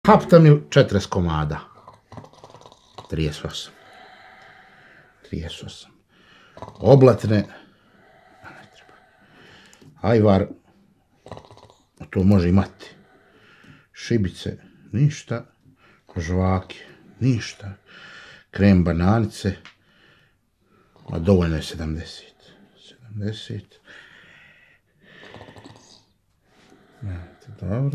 Haptamil 40 komada. 38. Oblatne. Ajvar. To može imati. Šibice. Ništa. Žvake. Ništa. Krem bananice. A dovoljno je 70. 70. Dobro.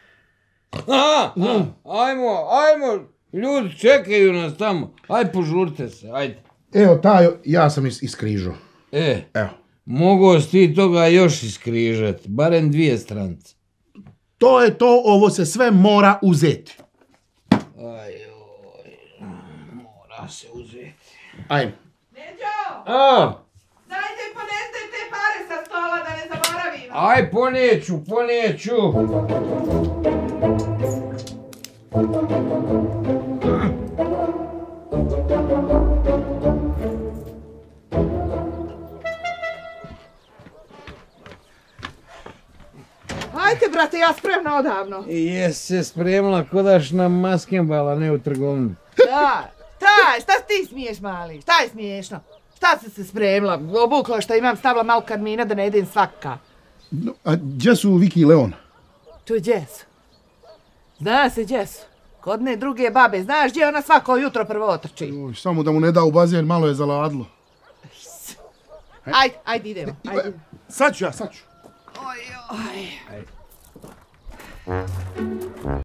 Ajmo, ljudi čekaju nas tamo, aj požurte se, ajde. Evo, ja sam iskrižao. Evo. Mogao si ti toga još iskrižat, barem 2 strance. To je to, ovo se sve mora uzeti. Mora se uzeti. Ajmo. Neđo! Dajte poneste te pare sa stola da ne zaboravimo. Aj, ponijeću. Ajde, brate, ja spremna odavno. Jes se spremila kodaš na maskembala, ne u trgovini. Šta ti smiješ, mali? Šta je smiješno? Šta si se spremila? Obukla što imam, stavila malo karmina da ne jedem svaka. A gdje su Viki i Leon? Tu je gdje su? Zna se gdje su. Kod ne druge babe. Znaš gdje ona svako jutro prvo otrči? Samo da mu ne da u bazen, malo je zaladlo. Ajde idemo. Sad ću. Oj.